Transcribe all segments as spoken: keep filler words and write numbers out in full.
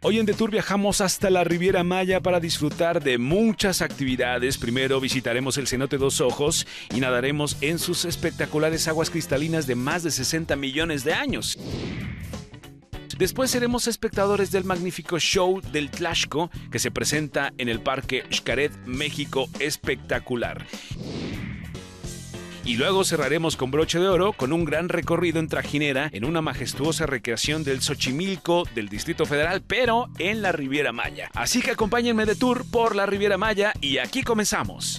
Hoy en Detour viajamos hasta la Riviera Maya para disfrutar de muchas actividades. Primero visitaremos el cenote Dos Ojos y nadaremos en sus espectaculares aguas cristalinas de más de sesenta millones de años. Después seremos espectadores del magnífico show del Tlaxco que se presenta en el Parque Xcaret, México espectacular. Y luego cerraremos con broche de oro con un gran recorrido en trajinera en una majestuosa recreación del Xochimilco del Distrito Federal, pero en la Riviera Maya. Así que acompáñenme de tour por la Riviera Maya y aquí comenzamos.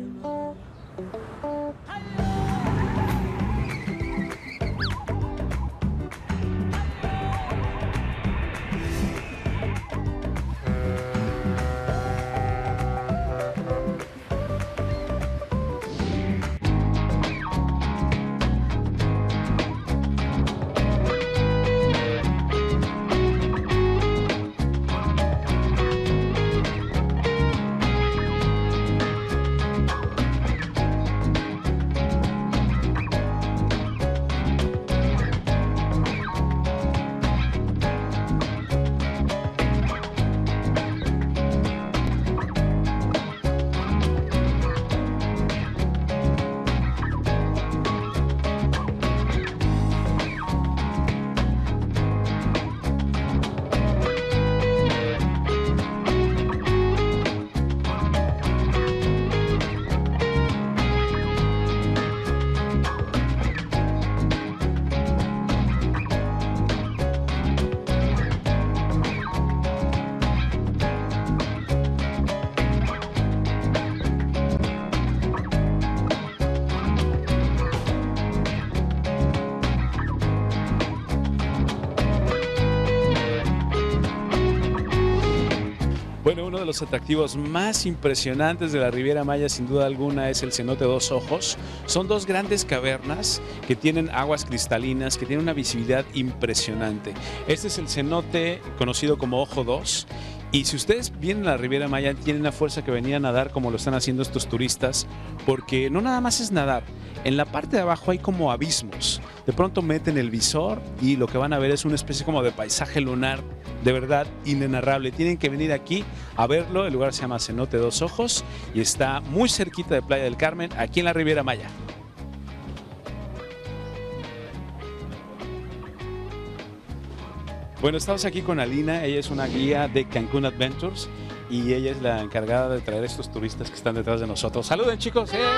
Bueno, uno de los atractivos más impresionantes de la Riviera Maya, sin duda alguna, es el cenote Dos Ojos. Son dos grandes cavernas que tienen aguas cristalinas, que tienen una visibilidad impresionante. Este es el cenote conocido como Ojo dos. Y si ustedes vienen a la Riviera Maya, tienen la fuerza que venir a nadar como lo están haciendo estos turistas, porque no nada más es nadar. En la parte de abajo hay como abismos. De pronto meten el visor y lo que van a ver es una especie como de paisaje lunar, de verdad inenarrable. Tienen que venir aquí a verlo. El lugar se llama Cenote Dos Ojos y está muy cerquita de Playa del Carmen, aquí en la Riviera Maya. Bueno, estamos aquí con Alina. Ella es una guía de Cancún Adventures y ella es la encargada de traer a estos turistas que están detrás de nosotros. ¡Saluden, chicos! ¡Eh!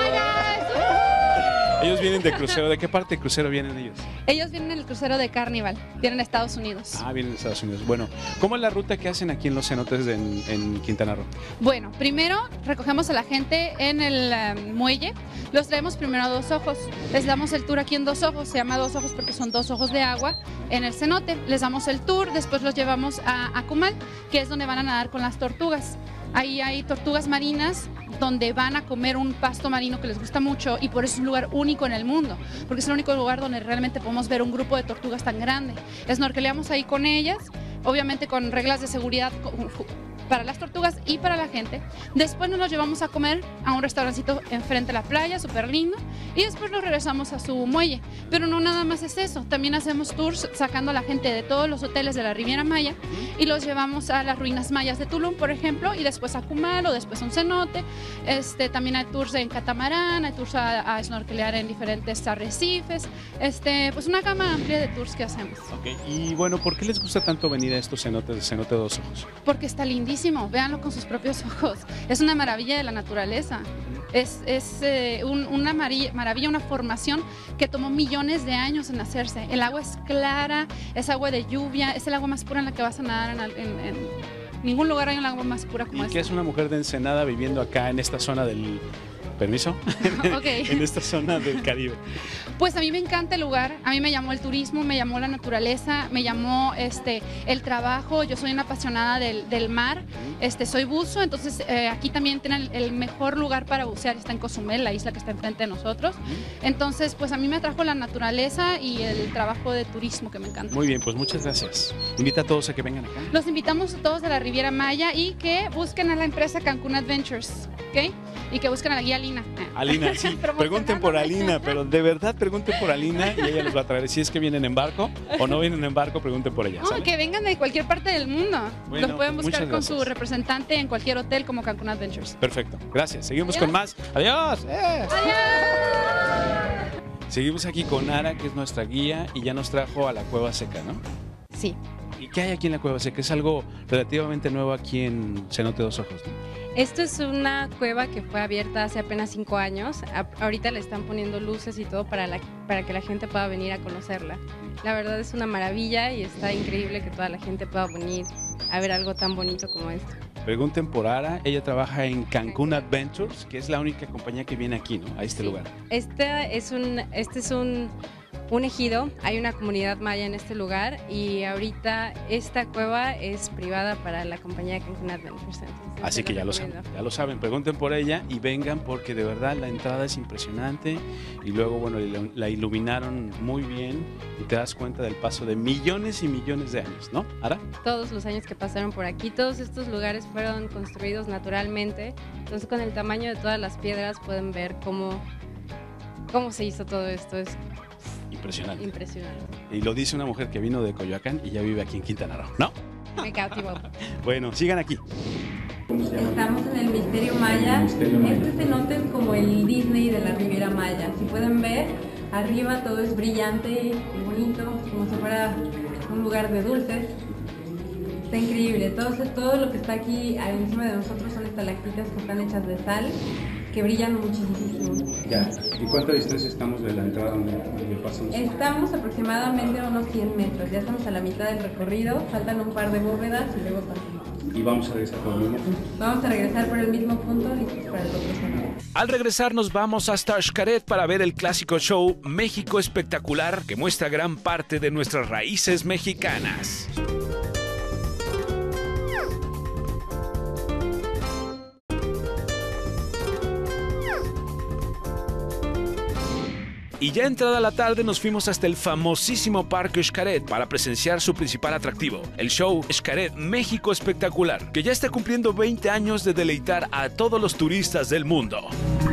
Ellos vienen de crucero. ¿De qué parte de crucero vienen ellos? Ellos vienen del crucero de Carnival, vienen de Estados Unidos. Ah, vienen de Estados Unidos. Bueno, ¿cómo es la ruta que hacen aquí en los cenotes de, en, en Quintana Roo? Bueno, primero recogemos a la gente en el um, muelle, los traemos primero a Dos Ojos, les damos el tour aquí en Dos Ojos, se llama Dos Ojos porque son dos ojos de agua en el cenote, les damos el tour, después los llevamos a Akumal, que es donde van a nadar con las tortugas. Ahí hay tortugas marinas donde van a comer un pasto marino que les gusta mucho y por eso es un lugar único en el mundo, porque es el único lugar donde realmente podemos ver un grupo de tortugas tan grande. Snorkeleamos ahí con ellas, obviamente con reglas de seguridad para las tortugas y para la gente. Después nos los llevamos a comer a un restaurancito enfrente de la playa, súper lindo, y después nos regresamos a su muelle. Pero no nada más es eso, también hacemos tours sacando a la gente de todos los hoteles de la Riviera Maya y los llevamos a las ruinas mayas de Tulum, por ejemplo, y después a Cumal o después a un cenote. Este, también hay tours en catamarán, hay tours a, a snorkelear en diferentes arrecifes, este, pues una gama amplia de tours que hacemos. Okay. Y bueno, ¿por qué les gusta tanto venir a estos cenotes de Cenote Dos Ojos? Porque está lindísimo. Véanlo con sus propios ojos, es una maravilla de la naturaleza, es, es eh, un, una maravilla, una formación que tomó millones de años en hacerse. El agua es clara, es agua de lluvia, es el agua más pura en la que vas a nadar en, en, en ningún lugar hay un agua más pura como esta. ¿Y qué es una mujer de Ensenada viviendo acá en esta zona del... ¿Permiso? Okay. En esta zona del Caribe? Pues a mí me encanta el lugar, a mí me llamó el turismo, me llamó la naturaleza, me llamó este, el trabajo. Yo soy una apasionada del, del mar, este, soy buzo, entonces eh, aquí también tienen el, el mejor lugar para bucear, está en Cozumel, la isla que está enfrente de nosotros. Entonces, pues a mí me atrajo la naturaleza y el trabajo de turismo que me encanta. Muy bien, pues muchas gracias. Invita a todos a que vengan acá. Los invitamos a todos de la Riviera Maya y que busquen a la empresa Cancún Adventures, ¿ok? y que busquen a la guía Alina. Alina, sí, pregunten por Alina, pero de verdad pregunten por Alina y ella les va a traer. Si es que vienen en barco o no vienen en barco, pregunten por ella. No, ¿sale? que vengan de cualquier parte del mundo. Bueno, Los pueden pues buscar muchas con gracias. su representante en cualquier hotel como Cancún Adventures. Perfecto, gracias. Seguimos Adiós. con más. Adiós. ¡Eh! ¡Adiós! Seguimos aquí con Ara, que es nuestra guía y ya nos trajo a la Cueva Seca, ¿no? Sí. ¿Y qué hay aquí en la Cueva Seca? Es algo relativamente nuevo aquí en Cenote Dos Ojos, ¿no? Esto es una cueva que fue abierta hace apenas cinco años. A- ahorita le están poniendo luces y todo para, la, para que la gente pueda venir a conocerla. La verdad es una maravilla y está increíble que toda la gente pueda venir a ver algo tan bonito como esto. Pregunten por Ara, ella trabaja en Cancún Adventures, que es la única compañía que viene aquí, ¿no? A este Sí. lugar. Este es un, este es un, un ejido, hay una comunidad maya en este lugar y ahorita esta cueva es privada para la compañía Cancún Adventures. Entonces, Así se que ya lo saben, recomiendo. ya lo saben, pregunten por ella y vengan porque de verdad la entrada es impresionante y luego, bueno, la- la iluminaron muy bien y te das cuenta del paso de millones y millones de años, ¿no? Ara, Todos los años que pasaron por aquí, todos estos lugares fueron construidos naturalmente, entonces con el tamaño de todas las piedras pueden ver cómo, cómo se hizo todo esto, es impresionante. impresionante. Y lo dice una mujer que vino de Coyoacán y ya vive aquí en Quintana Roo, ¿no? Me cautivó. Bueno, sigan aquí. Estamos en el Misterio Maya. Este cenote es como el Disney de la Riviera Maya. Si pueden ver, arriba todo es brillante y bonito, como si fuera un lugar de dulces. Está increíble. Todo, todo lo que está aquí encima de nosotros son estalactitas que están hechas de sal, que brillan muchísimo. Ya. ¿Y cuánta distancia estamos de la entrada donde, donde pasamos? Estamos aproximadamente a unos cien metros. Ya estamos a la mitad del recorrido. Faltan un par de bóvedas y luego continuamos. Y vamos a regresar por el mismo punto. Vamos a regresar por el mismo punto listos para el otro cenote. Al regresar nos vamos hasta Xcaret para ver el clásico show México Espectacular que muestra gran parte de nuestras raíces mexicanas. Y ya entrada la tarde nos fuimos hasta el famosísimo Parque Xcaret para presenciar su principal atractivo, el show Xcaret México Espectacular, que ya está cumpliendo veinte años de deleitar a todos los turistas del mundo.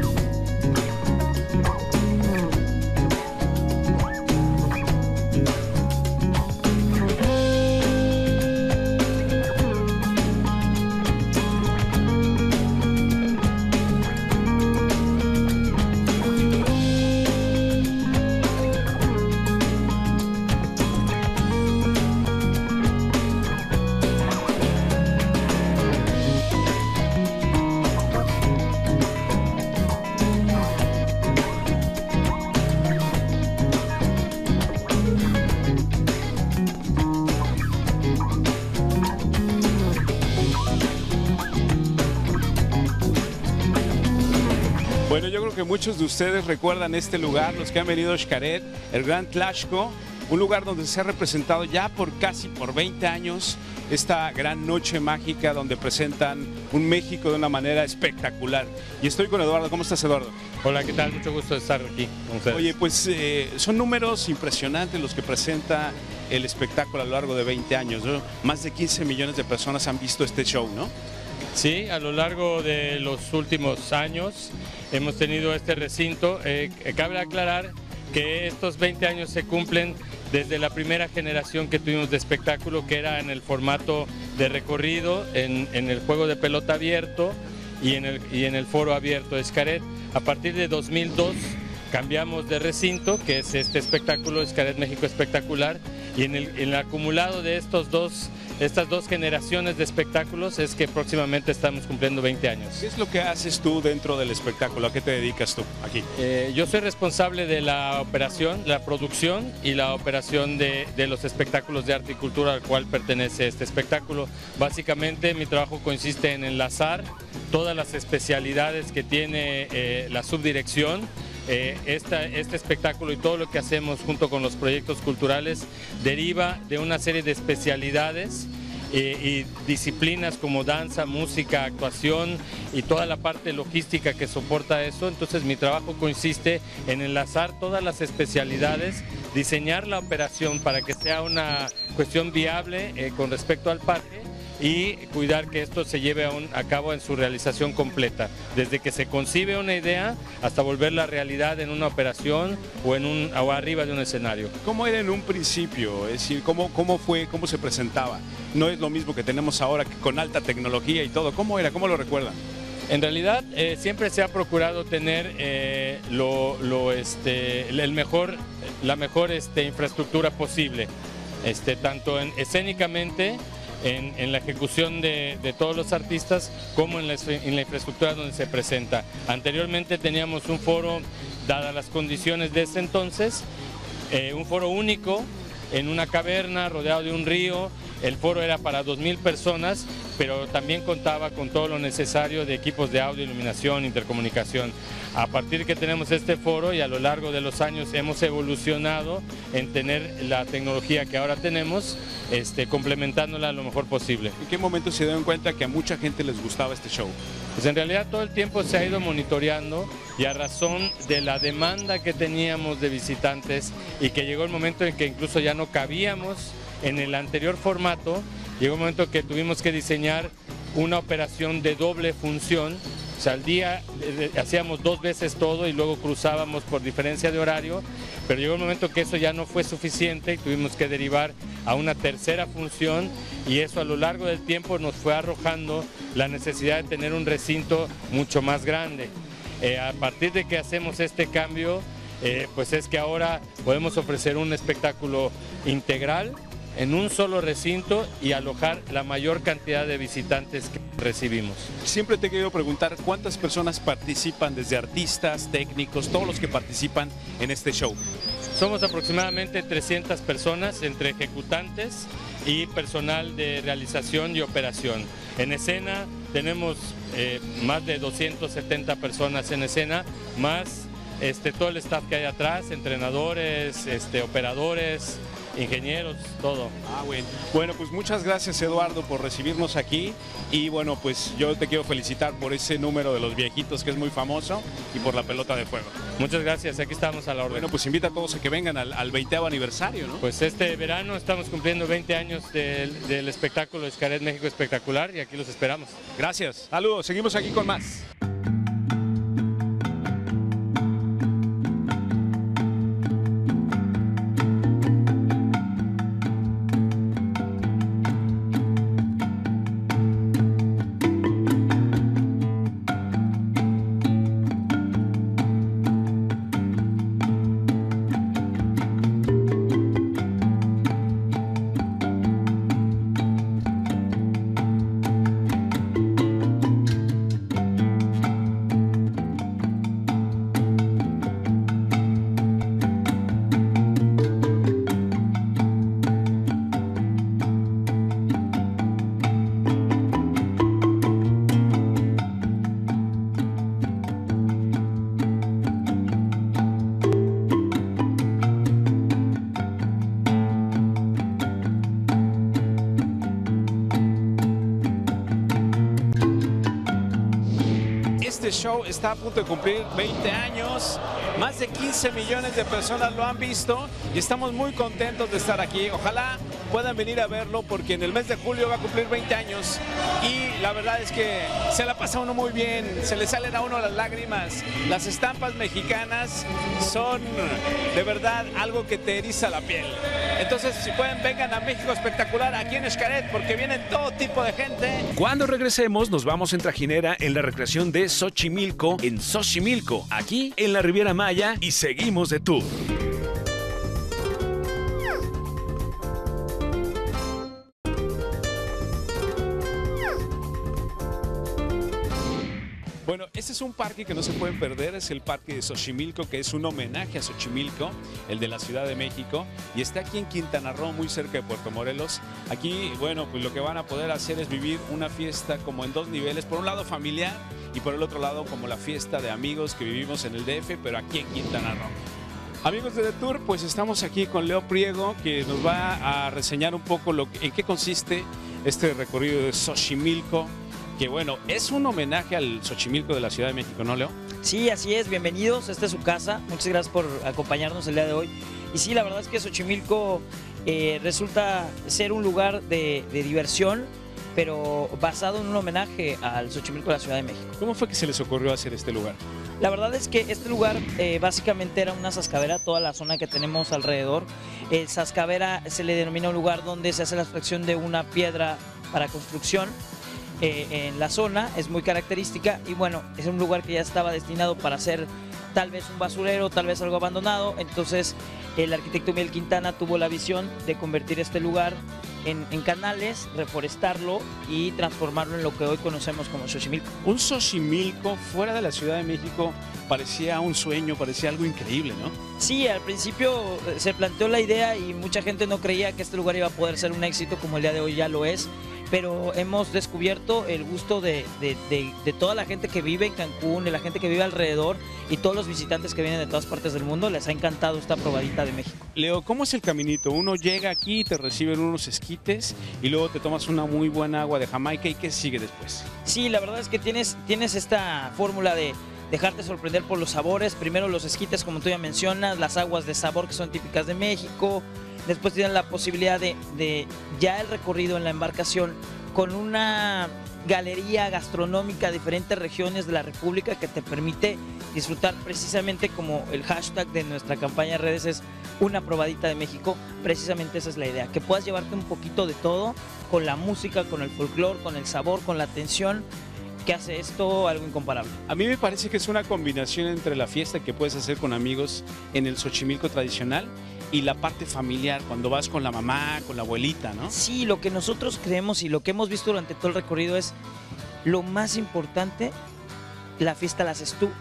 Bueno, yo creo que muchos de ustedes recuerdan este lugar, los que han venido a Xcaret, el Gran Tlaxco, un lugar donde se ha representado ya por casi por veinte años esta gran noche mágica donde presentan un México de una manera espectacular. Y estoy con Eduardo. ¿Cómo estás, Eduardo? Hola, ¿qué tal? Mucho gusto de estar aquí con ustedes. Oye, pues eh, son números impresionantes los que presenta el espectáculo a lo largo de veinte años, ¿no? Más de quince millones de personas han visto este show, ¿no? Sí, a lo largo de los últimos años hemos tenido este recinto. Eh, cabe aclarar que estos veinte años se cumplen desde la primera generación que tuvimos de espectáculo, que era en el formato de recorrido, en, en el juego de pelota abierto y en el, y en el foro abierto de Xcaret. A partir de dos mil dos cambiamos de recinto, que es este espectáculo Xcaret México Espectacular, y en el, en el acumulado de estos dos, estas dos generaciones de espectáculos es que próximamente estamos cumpliendo veinte años. ¿Qué es lo que haces tú dentro del espectáculo? ¿A qué te dedicas tú aquí? Eh, yo soy responsable de la operación, la producción y la operación de, de los espectáculos de arte y cultura al cual pertenece este espectáculo. Básicamente mi trabajo consiste en enlazar todas las especialidades que tiene eh, la subdirección. Eh, esta, este espectáculo y todo lo que hacemos junto con los proyectos culturales deriva de una serie de especialidades eh, y disciplinas como danza, música, actuación y toda la parte logística que soporta eso. Entonces mi trabajo consiste en enlazar todas las especialidades, diseñar la operación para que sea una cuestión viable eh, con respecto al parque y cuidar que esto se lleve a, un, a cabo en su realización completa, desde que se concibe una idea hasta volverla realidad en una operación o, en un, o arriba de un escenario. ¿Cómo era en un principio? Es decir, ¿cómo, cómo fue, cómo se presentaba? No es lo mismo que tenemos ahora que con alta tecnología y todo. ¿Cómo era? ¿Cómo lo recuerdan? En realidad eh, siempre se ha procurado tener eh, lo, lo, este, el mejor, la mejor este, infraestructura posible, este, tanto en, escénicamente, en, en la ejecución de, de todos los artistas, como en la, en la infraestructura donde se presenta. Anteriormente teníamos un foro, dadas las condiciones de ese entonces, eh, un foro único en una caverna rodeado de un río. El foro era para dos mil personas, pero también contaba con todo lo necesario de equipos de audio, iluminación, intercomunicación. A partir que tenemos este foro y a lo largo de los años hemos evolucionado en tener la tecnología que ahora tenemos, este, complementándola lo mejor posible. ¿En qué momento se dieron cuenta que a mucha gente les gustaba este show? Pues en realidad todo el tiempo se ha ido monitoreando y a razón de la demanda que teníamos de visitantes y que llegó el momento en que incluso ya no cabíamos en el anterior formato, llegó un momento que tuvimos que diseñar una operación de doble función. O sea, al día eh, hacíamos dos veces todo y luego cruzábamos por diferencia de horario, pero llegó un momento que eso ya no fue suficiente y tuvimos que derivar a una tercera función, y eso a lo largo del tiempo nos fue arrojando la necesidad de tener un recinto mucho más grande. Eh, a partir de que hacemos este cambio, eh, pues es que ahora podemos ofrecer un espectáculo integral en un solo recinto y alojar la mayor cantidad de visitantes que recibimos. Siempre te he querido preguntar cuántas personas participan, desde artistas, técnicos, todos los que participan en este show. Somos aproximadamente trescientas personas entre ejecutantes y personal de realización y operación. En escena tenemos eh, más de doscientas setenta personas en escena, más este, todo el staff que hay atrás, entrenadores, este, operadores, ingenieros, todo. Ah, bueno. Bueno, pues muchas gracias, Eduardo, por recibirnos aquí, y bueno, pues yo te quiero felicitar por ese número de los viejitos que es muy famoso y por la pelota de fuego. Muchas gracias, aquí estamos a la orden. Bueno, pues invita a todos a que vengan al, al veinteavo aniversario, ¿no? Pues este verano estamos cumpliendo veinte años del, del espectáculo Xcaret México Espectacular, y aquí los esperamos. Gracias. Saludos, seguimos aquí con más. Este show está a punto de cumplir veinte años, más de quince millones de personas lo han visto y estamos muy contentos de estar aquí. Ojalá puedan venir a verlo, porque en el mes de julio va a cumplir veinte años y la verdad es que se la pasa uno muy bien, se le salen a uno las lágrimas. Las estampas mexicanas son de verdad algo que te eriza la piel. Entonces, si pueden, vengan a México Espectacular aquí en Xcaret, porque vienen todo tipo de gente. Cuando regresemos, nos vamos en trajinera en la recreación de Xochimilco, en Xochimilco, aquí en la Riviera Maya, y seguimos de tour. Bueno, este es un parque que no se pueden perder, es el Parque de Xochimilco, que es un homenaje a Xochimilco, el de la Ciudad de México, y está aquí en Quintana Roo, muy cerca de Puerto Morelos. Aquí, bueno, pues lo que van a poder hacer es vivir una fiesta como en dos niveles, por un lado familiar y por el otro lado como la fiesta de amigos que vivimos en el D F, pero aquí en Quintana Roo. Amigos de The Tour, pues estamos aquí con Leo Priego, que nos va a reseñar un poco lo que, en qué consiste este recorrido de Xochimilco, que bueno, es un homenaje al Xochimilco de la Ciudad de México, ¿no, Leo? Sí, así es, bienvenidos, esta es su casa, muchas gracias por acompañarnos el día de hoy. Y sí, la verdad es que Xochimilco eh, resulta ser un lugar de, de diversión, pero basado en un homenaje al Xochimilco de la Ciudad de México. ¿Cómo fue que se les ocurrió hacer este lugar? La verdad es que este lugar eh, básicamente era una sascavera, toda la zona que tenemos alrededor. El sascavera se le denomina un lugar donde se hace la extracción de una piedra para construcción eh, en la zona, es muy característica y bueno, es un lugar que ya estaba destinado para ser tal vez un basurero, tal vez algo abandonado, entonces el arquitecto Miguel Quintana tuvo la visión de convertir este lugar en, en canales, reforestarlo y transformarlo en lo que hoy conocemos como Xochimilco. Un Xochimilco fuera de la Ciudad de México parecía un sueño, parecía algo increíble, ¿no? Sí, al principio se planteó la idea y mucha gente no creía que este lugar iba a poder ser un éxito como el día de hoy ya lo es, pero hemos descubierto el gusto de, de, de, de toda la gente que vive en Cancún, de la gente que vive alrededor y todos los visitantes que vienen de todas partes del mundo. Les ha encantado esta probadita de México. Leo, ¿cómo es el caminito? Uno llega aquí, te reciben unos esquites y luego te tomas una muy buena agua de Jamaica. ¿Y qué sigue después? Sí, la verdad es que tienes, tienes esta fórmula de dejarte sorprender por los sabores. Primero los esquites, como tú ya mencionas, las aguas de sabor que son típicas de México. Después tienes la posibilidad de, de ya el recorrido en la embarcación con una galería gastronómica de diferentes regiones de la República que te permite disfrutar precisamente como el hashtag de nuestra campaña de redes es una probadita de México. Precisamente esa es la idea, que puedas llevarte un poquito de todo con la música, con el folclore, con el sabor, con la atención, que hace esto algo incomparable. A mí me parece que es una combinación entre la fiesta que puedes hacer con amigos en el Xochimilco tradicional y la parte familiar, cuando vas con la mamá, con la abuelita, ¿no? Sí, lo que nosotros creemos y lo que hemos visto durante todo el recorrido es lo más importante, la fiesta la haces tú,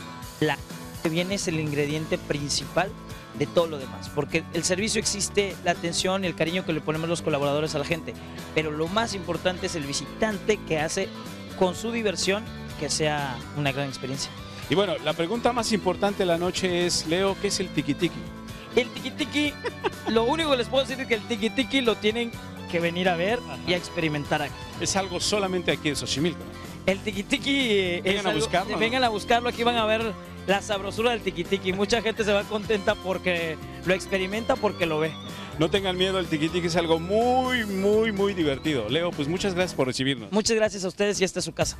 la que viene es el ingrediente principal de todo lo demás, porque el servicio existe, la atención y el cariño que le ponemos los colaboradores a la gente, pero lo más importante es el visitante que hace con su diversión que sea una gran experiencia. Y bueno, la pregunta más importante de la noche es, Leo, ¿qué es el tiki-tiki? El tiki-tiki, lo único que les puedo decir es que el tiki-tiki lo tienen que venir a ver Ajá. y a experimentar aquí. Es algo solamente aquí en Xochimilco, ¿no? El tiki-tiki, vengan a buscarlo. ¿no? Vengan a buscarlo, aquí van a ver la sabrosura del tiki-tiki. Mucha gente se va contenta porque lo experimenta, porque lo ve. No tengan miedo, el tiki-tiki es algo muy, muy, muy divertido. Leo, pues muchas gracias por recibirnos. Muchas gracias a ustedes y esta es su casa.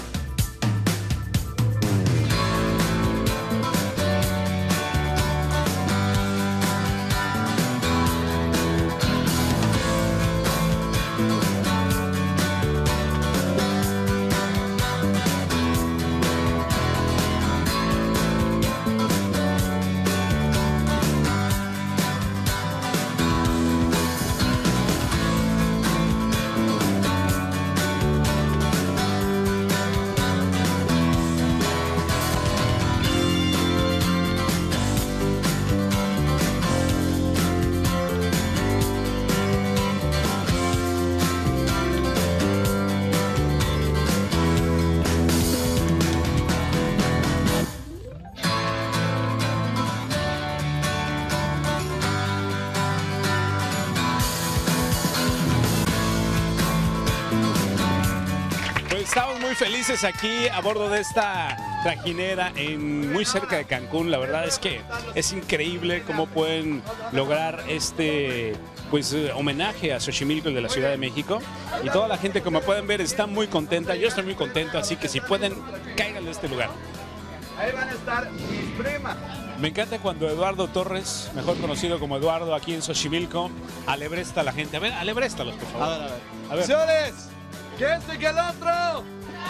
Estamos muy felices aquí a bordo de esta trajinera en, muy cerca de Cancún. La verdad es que es increíble cómo pueden lograr este pues homenaje a Xochimilco, el de la Ciudad de México. Y toda la gente, como pueden ver, está muy contenta. Yo estoy muy contento, así que si pueden, caigan a este lugar. Ahí van a estar mis primas. Me encanta cuando Eduardo Torres, mejor conocido como Eduardo aquí en Xochimilco, alebresta a la gente. A ver, alebréstalos, por favor. A ver, a ver. A ver. ¡Señores! ¡Que este y que el otro!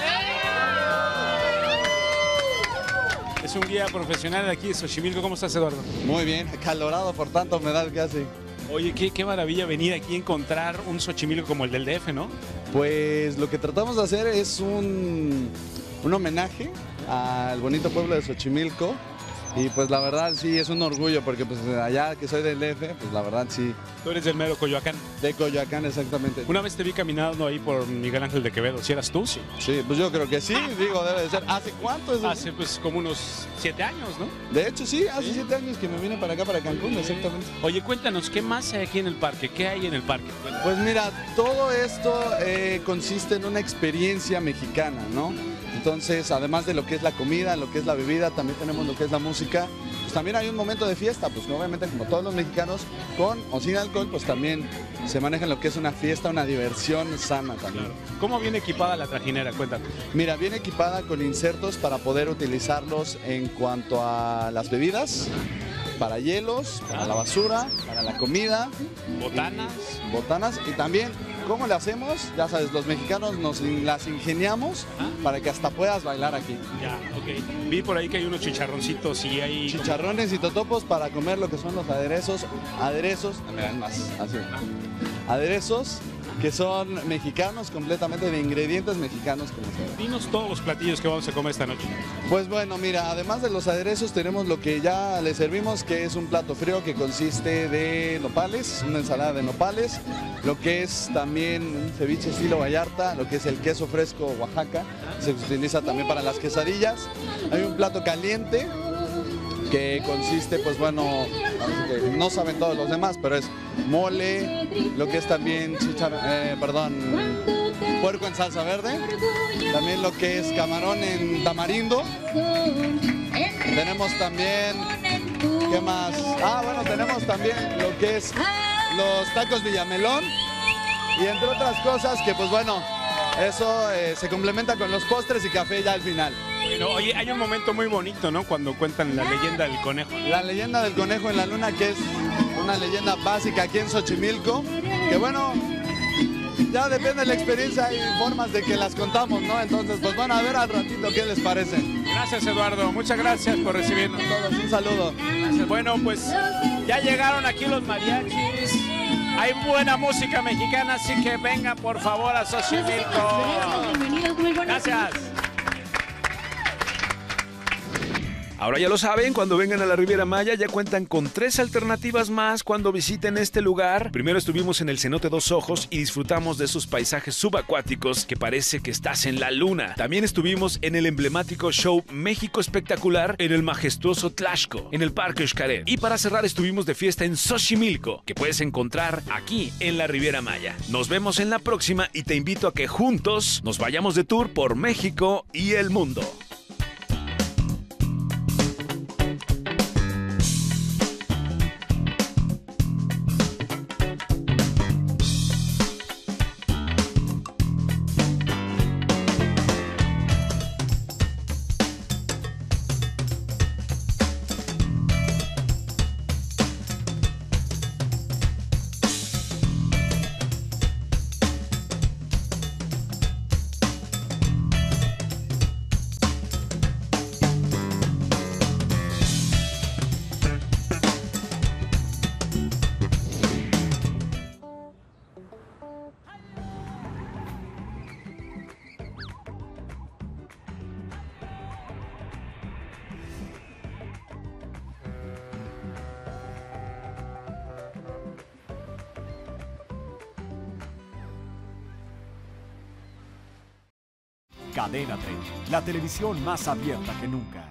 Es un guía profesional de aquí de Xochimilco. ¿Cómo estás, Eduardo? Muy bien, acalorado por tanta humedad que hace. Oye, qué, qué maravilla venir aquí a encontrar un Xochimilco como el del D F, ¿no? Pues lo que tratamos de hacer es un, un homenaje al bonito pueblo de Xochimilco. Y pues la verdad sí es un orgullo porque pues allá que soy del D F, pues la verdad sí. Tú eres del mero Coyoacán. De Coyoacán, exactamente. Una vez te vi caminando ahí por Miguel Ángel de Quevedo. ¿Sí eras tú? Sí. Sí, pues yo creo que sí, digo, debe de ser. ¿Hace cuánto es eso? Hace pues como unos siete años, ¿no? De hecho sí, hace ¿Sí? siete años que me vine para acá, para Cancún, exactamente. Oye, cuéntanos, ¿qué más hay aquí en el parque? ¿Qué hay en el parque? Cuéntanos. Pues mira, todo esto eh, consiste en una experiencia mexicana, ¿no? Entonces, además de lo que es la comida, lo que es la bebida, también tenemos lo que es la música. Pues pues también hay un momento de fiesta, pues obviamente como todos los mexicanos, con o sin alcohol, pues también se maneja en lo que es una fiesta, una diversión sana también. Claro. ¿Cómo viene equipada la trajinera? Cuéntame. Mira, viene equipada con insertos para poder utilizarlos en cuanto a las bebidas, para hielos, para la basura, para la comida. Botanas. Y, botanas y también, ¿cómo le hacemos? Ya sabes, los mexicanos nos las ingeniamos para que hasta puedas bailar aquí. Ya, ok. Vi por ahí que hay unos chicharroncitos y hay... Chicharrones y totopos para comer lo que son los aderezos. Aderezos, me dan más, así. Aderezos que son mexicanos, completamente de ingredientes mexicanos. Como se Dinos todos los platillos que vamos a comer esta noche. Pues bueno, mira, además de los aderezos tenemos lo que ya le servimos, que es un plato frío que consiste de nopales, una ensalada de nopales, lo que es también un ceviche estilo Vallarta, lo que es el queso fresco Oaxaca, se utiliza también para las quesadillas. Hay un plato caliente que consiste, pues bueno, no saben todos los demás, pero es mole, lo que es también chichar, eh, perdón, puerco en salsa verde, también lo que es camarón en tamarindo. Tenemos también, ¿qué más? Ah, bueno, tenemos también lo que es los tacos Villamelón y entre otras cosas que, pues bueno, eso eh, se complementa con los postres y café ya al final. Bueno, oye, hay un momento muy bonito, ¿no? Cuando cuentan la leyenda del conejo. La leyenda del conejo en la luna, que es una leyenda básica aquí en Xochimilco, que bueno, ya depende de la experiencia y formas de que las contamos, ¿no? Entonces, pues bueno, a ver al ratito qué les parece. Gracias, Eduardo. Muchas gracias por recibirnos. Todos, un saludo. Gracias. Bueno, pues ya llegaron aquí los mariachis. Hay buena música mexicana, así que vengan por favor a Xochimilco. Gracias. Ahora ya lo saben, cuando vengan a la Riviera Maya ya cuentan con tres alternativas más cuando visiten este lugar. Primero estuvimos en el cenote Dos Ojos y disfrutamos de esos paisajes subacuáticos que parece que estás en la luna. También estuvimos en el emblemático show México Espectacular en el majestuoso Tlaxco, en el Parque Xcaret. Y para cerrar estuvimos de fiesta en Xochimilco, que puedes encontrar aquí en la Riviera Maya. Nos vemos en la próxima y te invito a que juntos nos vayamos de tour por México y el mundo. Cadena treinta, la televisión más abierta que nunca.